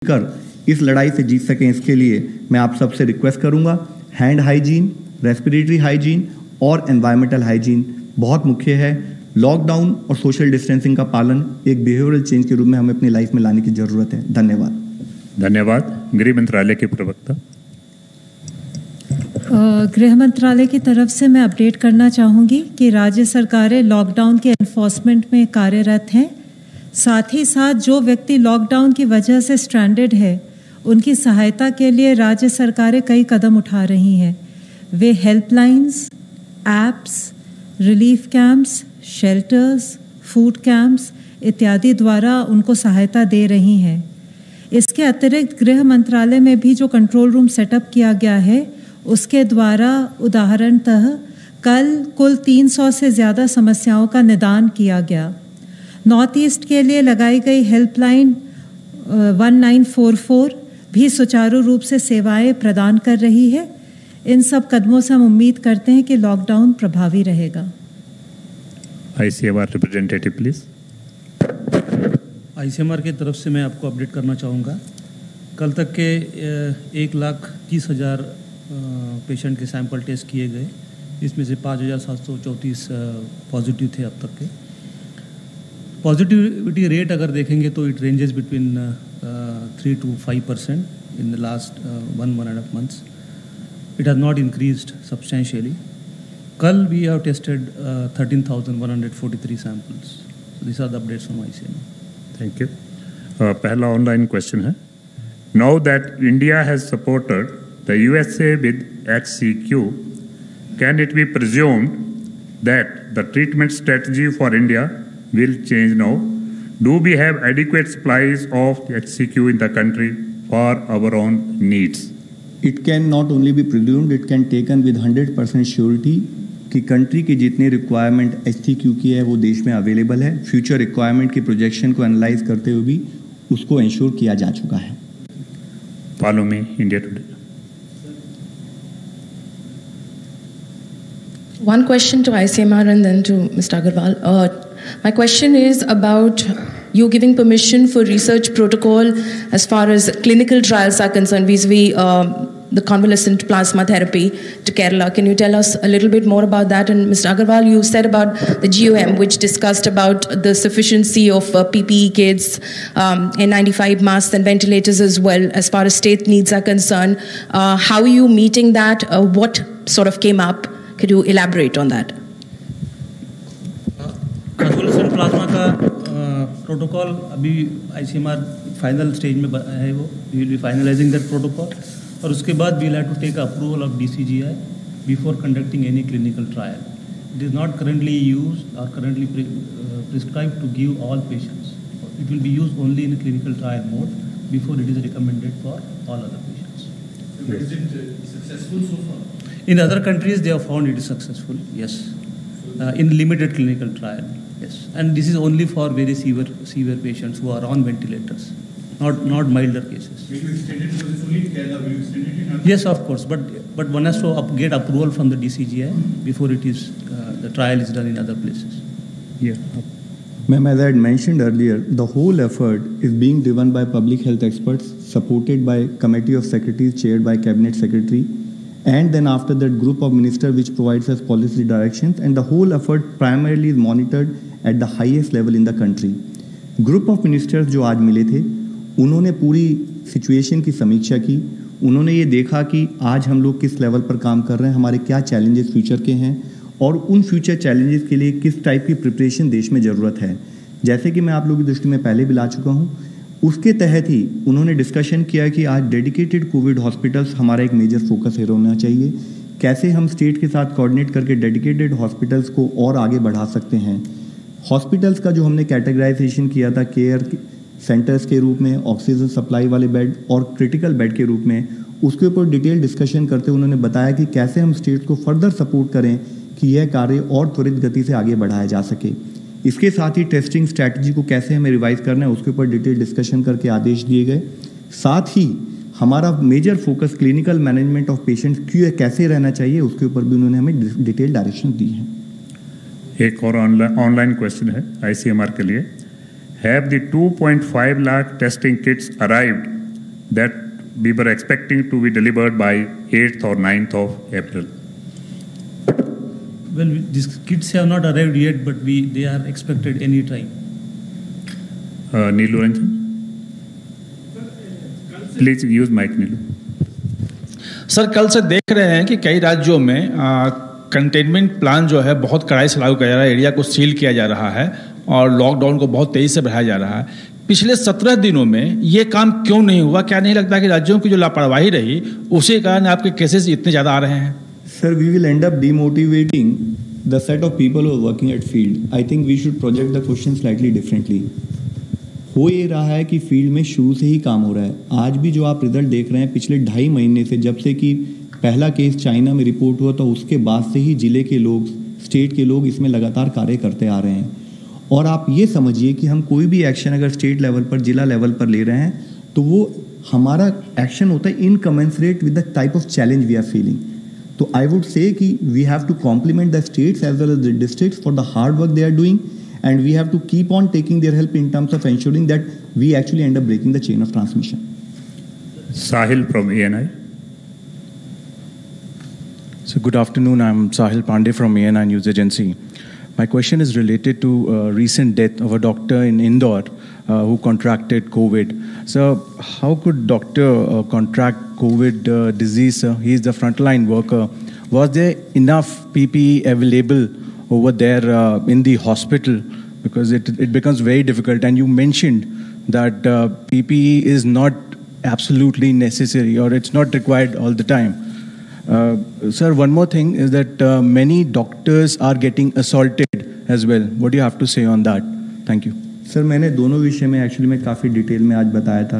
कर इस लड़ाई से जीत सकें, इसके लिए मैं आप सबसे रिक्वेस्ट करूंगा, हैंड हाइजीन, रेस्पिरेटरी हाइजीन और एनवायरमेंटल हाइजीन बहुत मुख्य है। लॉकडाउन और सोशल डिस्टेंसिंग का पालन एक बिहेवियरल चेंज के रूप में हमें अपनी लाइफ में लाने की जरूरत है। धन्यवाद। धन्यवाद। गृह मंत्रालय के प्रवक्ता। गृह मंत्रालय की तरफ से मैं अपडेट करना चाहूँगी कि राज्य सरकारें लॉकडाउन के एनफोर्समेंट में कार्यरत हैं। साथ ही साथ जो व्यक्ति लॉकडाउन की वजह से स्ट्रैंडेड है, उनकी सहायता के लिए राज्य सरकारें कई कदम उठा रही हैं। वे helplines, apps, relief camps, shelters, food camps इत्यादि द्वारा उनको सहायता दे रही हैं। इसके अतिरिक्त गृह मंत्रालय में भी जो कंट्रोल रूम सेटअप किया गया है, उसके द्वारा उदाहरणतः कल कुल 300 से ज़्यादा समस्याओं का निदान किया गया। नॉर्थ ईस्ट के लिए लगाई गई हेल्पलाइन 1944 भी सुचारू रूप से सेवाएं प्रदान कर रही है। इन सब कदमों से हम उम्मीद करते हैं कि लॉकडाउन प्रभावी रहेगा। ICMR representative please. ICMR की तरफ से मैं आपको अपडेट करना चाहूँगा। कल तक के 1,30,000 पेशेंट के सैंपल टेस्ट किए गए, इसमें से 5,734 पॉजिटिव थे अब तक के। पॉजिटिविटी रेट अगर देखेंगे तो it ranges between 3 to 5% in the last 1.5 months. It has not increased substantially. कल we have tested 13,143 samples. So these are the updates from ICMR. Thank you. पहला ऑनलाइन क्वेश्चन है, Now that India has supported the USA with HCQ, can it be presumed that the treatment strategy for India will change now? Do we have adequate supplies of HCQ in the country for our own needs? It can not only be presumed, it can taken with 100% surety कि country की जितनी requirement HCQ की है वो देश में available है। Future requirement की प्रोजेक्शन को एनालाइज करते हुए भी उसको इंश्योर किया जा चुका है। Follow me India today. One question to ICMR and then to Mr. Agarwal. My question is about you giving permission for research protocol as far as clinical trials are concerned vis-a-vis the convalescent plasma therapy to Kerala. Can you tell us a little bit more about that? And Mr. Agarwal, you said about the GOM, which discussed about the sufficiency of PPE kits, N95 masks and ventilators as well, as far as state needs are concerned. How are you meeting that? What sort of came up? Could you elaborate on that? Convalescent plasma का protocol अभी ICMR final stage में है। वो we will be finalising that protocol, और उसके बाद we will have to take approval of DCGI before conducting any clinical trial. It is not currently used और currently prescribed to give all patients. It will be used only in clinical trial mode before it is recommended for all other patients. Is it successful so far? In other countries, they have found it is successful, yes. In limited clinical trial, yes. And this is only for very severe patients who are on ventilators, not milder cases. Will you extend it because it's only in Kerala? Will you extend it in other? Yes, of course, but one has to get approval from the DCGI before it is the trial is done in other places. Yeah. Ma'am, as I had mentioned earlier, the whole effort is being driven by public health experts, supported by Committee of Secretaries chaired by Cabinet Secretary, and then after that group of ministers which provides us policy directions, and the whole effort primarily is monitored at the highest level in the country. Group of ministers जो आज मिले थे, उन्होंने पूरी situation की समीक्षा की। उन्होंने ये देखा कि आज हम लोग किस लेवल पर काम कर रहे हैं, हमारे क्या चैलेंजेस फ्यूचर के हैं, और उन फ्यूचर चैलेंजेस के लिए किस टाइप की प्रिपरेशन देश में ज़रूरत है। जैसे कि मैं आप लोगों की दृष्टि में पहले भी ला चुका हूँ, उसके तहत ही उन्होंने डिस्कशन किया कि आज डेडिकेटेड कोविड हॉस्पिटल्स हमारा एक मेजर फोकस एरिया होना चाहिए। कैसे हम स्टेट के साथ कोऑर्डिनेट करके डेडिकेटेड हॉस्पिटल्स को और आगे बढ़ा सकते हैं। हॉस्पिटल्स का जो हमने कैटेगराइजेशन किया था केयर सेंटर्स के रूप में, ऑक्सीजन सप्लाई वाले बेड और क्रिटिकल बेड के रूप में, उसके ऊपर डिटेल डिस्कशन करते उन्होंने बताया कि कैसे हम स्टेट को फर्दर सपोर्ट करें कि यह कार्य और त्वरित गति से आगे बढ़ाया जा सके। इसके साथ ही टेस्टिंग स्ट्रैटेजी को कैसे हमें रिवाइज करना है उसके ऊपर डिटेल डिस्कशन करके आदेश दिए गए। साथ ही हमारा major focus clinical management of patients क्यों कैसे रहना चाहिए उसके ऊपर भी उन्होंने हमें डिटेल डायरेक्शन दी है। एक और ऑनलाइन क्वेश्चन है ICMR के लिए। Have the 2.5 lakh testing kits arrived that we were expecting to be delivered by 8th or 9th of April? Well, these kits have not arrived yet, but they are expected any time. Neelu Ranjan? Please use mic, Neelu. Sir, कल से देख रहे हैं कि कई राज्यों में containment plan जो है बहुत कड़ाई से लागू किया जा रहा है, एरिया को सील किया जा रहा है और लॉकडाउन को बहुत तेजी से बढ़ाया जा रहा है। पिछले 17 दिनों में ये काम क्यों नहीं हुआ? क्या नहीं लगता कि राज्यों की जो लापरवाही रही उसी कारण आपके केसेस इतने ज़्यादा आ रहे हैं? Sir, we will end up demotivating the set of people who are working at field. I think we should project the question slightly differently. हो ये रहा है कि फील्ड में शुरू से ही काम हो रहा है। आज भी जो आप रिजल्ट देख रहे हैं पिछले 2.5 महीने से, जब से कि पहला केस चाइना में रिपोर्ट हुआ था उसके बाद से ही जिले के लोग, स्टेट के लोग इसमें लगातार कार्य करते आ रहे हैं। और आप ये समझिए कि हम कोई भी एक्शन अगर स्टेट लेवल पर, जिला लेवल पर ले रहे हैं तो वो हमारा एक्शन होता है incommensurate with the type of challenge we are feeling. तो आई वुड से कि we have to compliment the states as well as the districts for the hard work they are doing, and we have to keep on taking their help in terms of ensuring that we actually end up breaking the chain of transmission. Sahil from ANI. So good afternoon, I'm Sahil Pandey from ANI News Agency. My question is related to recent death of a doctor in Indore who contracted COVID. So how could doctor contract COVID disease? He is the frontline worker. Was there enough PPE available over there in the hospital, because it becomes very difficult? And you mentioned that PPE is not absolutely necessary or it's not required all the time. Sir, one more thing is that many doctors are getting assaulted as well. What do you have to say on that? Thank you. Sir, मैंने दोनों विषय में actually मैं काफ़ी detail में आज बताया था,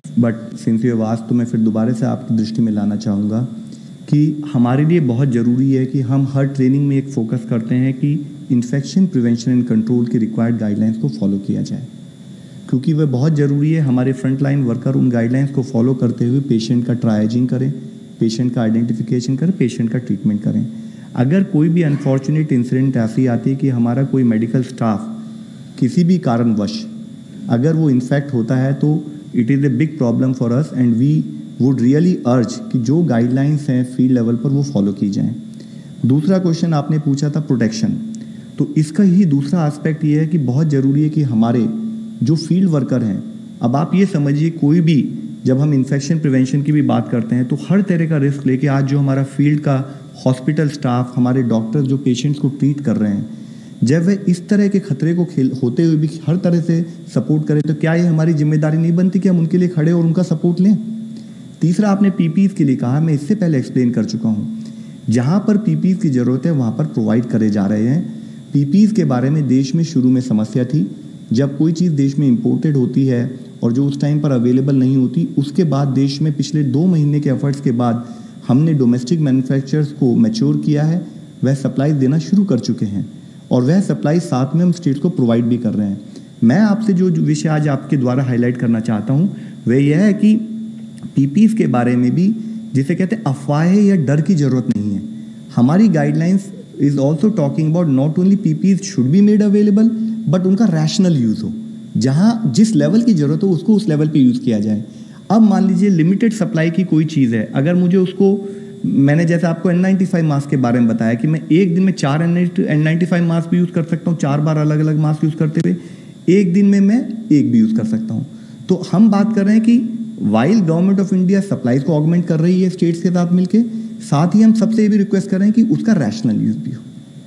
बट सिंस यू आस्क्ड तो मैं फिर दोबारा से आपकी दृष्टि में लाना चाहूँगा कि हमारे लिए बहुत ज़रूरी है कि हम हर ट्रेनिंग में एक फोकस करते हैं कि इन्फेक्शन प्रिवेंशन एंड कंट्रोल की रिक्वायर्ड गाइडलाइंस को फॉलो किया जाए, क्योंकि वह बहुत ज़रूरी है। हमारे फ्रंट लाइन वर्कर उन गाइडलाइंस को फॉलो करते हुए पेशेंट का ट्रायजिंग करें, पेशेंट का आइडेंटिफिकेशन करें, पेशेंट का ट्रीटमेंट करें। अगर कोई भी अनफॉर्चुनेट इंसिडेंट ऐसी आती है कि हमारा कोई मेडिकल स्टाफ किसी भी कारणवश अगर वो इन्फेक्ट होता है तो it is a big problem for us and we would really urge कि जो गाइडलाइंस हैं फील्ड लेवल पर वो फॉलो की जाएं। दूसरा क्वेश्चन आपने पूछा था प्रोटेक्शन, तो इसका ही दूसरा एस्पेक्ट ये है कि बहुत ज़रूरी है कि हमारे जो फील्ड वर्कर हैं, अब आप ये समझिए कोई भी जब हम इन्फेक्शन प्रिवेंशन की भी बात करते हैं तो हर तरह का रिस्क लेके आज जो हमारा फील्ड का हॉस्पिटल स्टाफ, हमारे डॉक्टर्स जो पेशेंट्स को ट्रीट कर रहे हैं, जब वे इस तरह के खतरे को होते हुए भी हर तरह से सपोर्ट करें तो क्या ये हमारी जिम्मेदारी नहीं बनती कि हम उनके लिए खड़े और उनका सपोर्ट लें? तीसरा आपने पीपीईज के लिए कहा, मैं इससे पहले एक्सप्लेन कर चुका हूँ, जहाँ पर पीपीईज की ज़रूरत है वहाँ पर प्रोवाइड करे जा रहे हैं। पीपीईज के बारे में देश में शुरू में समस्या थी, जब कोई चीज़ देश में इम्पोर्टेड होती है और जो उस टाइम पर अवेलेबल नहीं होती, उसके बाद देश में पिछले 2 महीने के एफर्ट्स के बाद हमने डोमेस्टिक मैन्युफैक्चरर्स को मैच्योर किया है, वह सप्लाई देना शुरू कर चुके हैं और वह सप्लाई साथ में हम स्टेट्स को प्रोवाइड भी कर रहे हैं। मैं आपसे जो विषय आज आपके द्वारा हाईलाइट करना चाहता हूँ वह यह है कि पीपीईज के बारे में भी जिसे कहते हैं अफवाहें या डर की ज़रूरत नहीं है। हमारी guidelines is also talking about not only PPEs should be made available but उनका रैशनल यूज़ हो, जहाँ जिस लेवल की ज़रूरत हो उसको उस लेवल पे यूज़ किया जाए। अब मान लीजिए लिमिटेड सप्लाई की कोई चीज़ है, अगर मुझे उसको, मैंने जैसे आपको N95 मास्क के बारे में बताया कि मैं एक दिन में 4 N95 मास्क भी यूज़ कर सकता हूँ, 4 बार अलग अलग मास्क यूज़ करते हुए, एक दिन में मैं एक भी यूज़ कर सकता हूँ। तो हम बात कर रहे हैं कि while government of India supplies को ऑगमेंट कर रही है स्टेट्स के साथ मिलकर, साथ ही हम सबसे ये भी रिक्वेस्ट कर रहे हैं कि उसका रैशनल यूज़ भी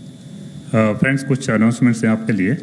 हो। फ्रेंड्स, कुछ अनाउंसमेंट्स हैं आपके लिए।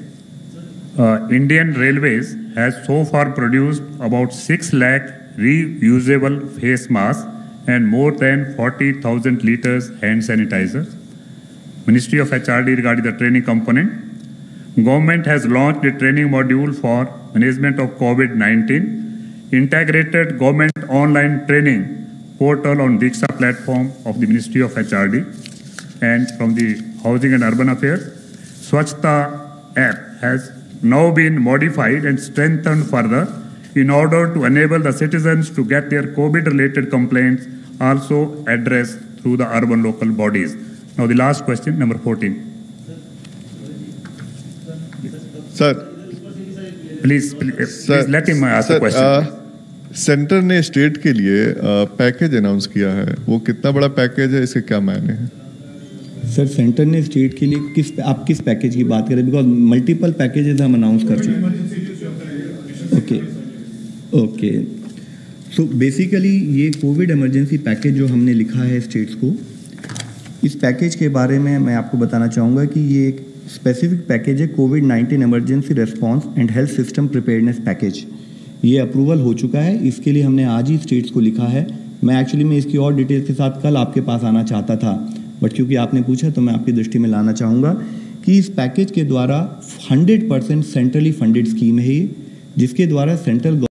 Indian Railways has so far produced about 6 lakh reusable face masks and more than 40,000 liters hand sanitizer. Ministry of HRD regarding the training component. Government has launched a training module for management of COVID-19. Integrated government online training portal on Diksha platform of the Ministry of HRD. And from the Housing and Urban Affairs, Swachhta app has now been modified and strengthened further in order to enable the citizens to get their COVID-related complaints also addressed through the urban local bodies. Now the last question, number 14. Sir. Please let him ask the question. Centre ने state के लिए package announce किया है, वो कितना बड़ा package है, इसके क्या मायने हैं? सर सेंटर ने स्टेट के लिए आप किस पैकेज की बात करें? बिकॉज मल्टीपल पैकेजेस हम अनाउंस कर चुके। ओके सो बेसिकली ये कोविड इमरजेंसी पैकेज जो हमने लिखा है स्टेट्स को, इस पैकेज के बारे में मैं आपको बताना चाहूँगा कि ये एक स्पेसिफिक पैकेज है, कोविड-19 emergency response and health system preparedness package. ये अप्रूवल हो चुका है, इसके लिए हमने आज ही स्टेट्स को लिखा है। मैं एक्चुअली में इसकी और डिटेल्स के साथ कल आपके पास आना चाहता था, बट क्योंकि आपने पूछा तो मैं आपकी दृष्टि में लाना चाहूँगा कि इस पैकेज के द्वारा 100% सेंट्रली फंडेड स्कीम है ये, जिसके द्वारा सेंट्रल